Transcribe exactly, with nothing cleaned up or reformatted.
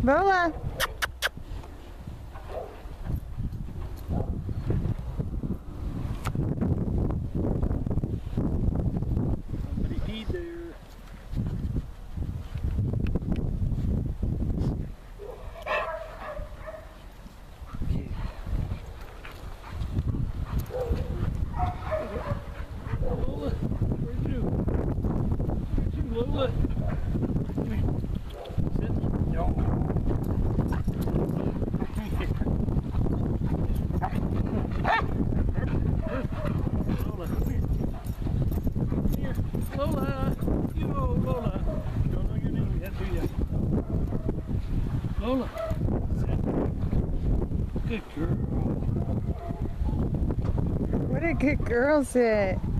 Lola. Somebody peed there. Okay. Lola, where'd you? Where'd you, Lola? Come here. Sit. No. Lola, come here. Come here. Lola! Yo, Lola! You don't know your name yet, do you? Lola! Sit. Good girl. What a good girl, sit.